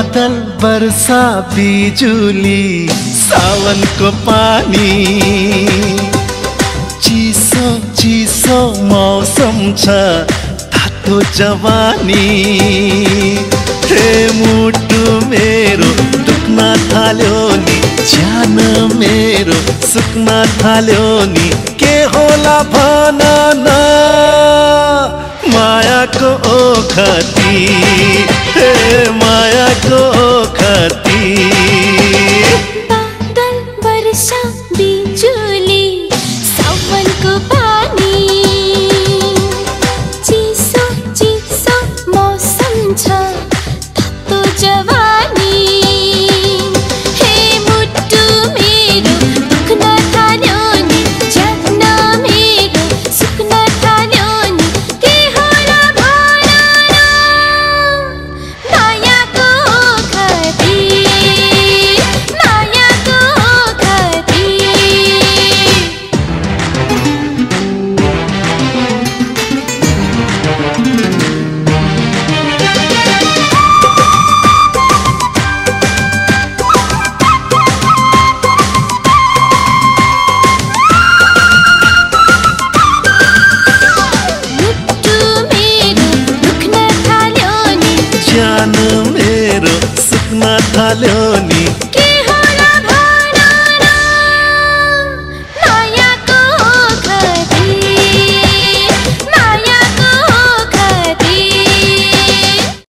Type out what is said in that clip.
बादल वर्षा बिजुली सावनको पानी चिसो चिसो मौसम छ तातो जवानी हे मुटु मेरो दुख्न थाल्यो नि ज्यान मेरो सुक्न थाल्यो नि के होला भन न मायाको ओखती हे मायाको ओखती बादल वर्षा बिजुली सावनको पानी चिसो चिसो मौसम छ तातो जवानी हे मुटु मेरो दुख्न थाल्यो नि ज्यान मेरो सुक्न थाल्यो नि के होला भन न मायाको ओखती मायाको ओखती ज्यान मेरो सुक्न थाल्यो नि।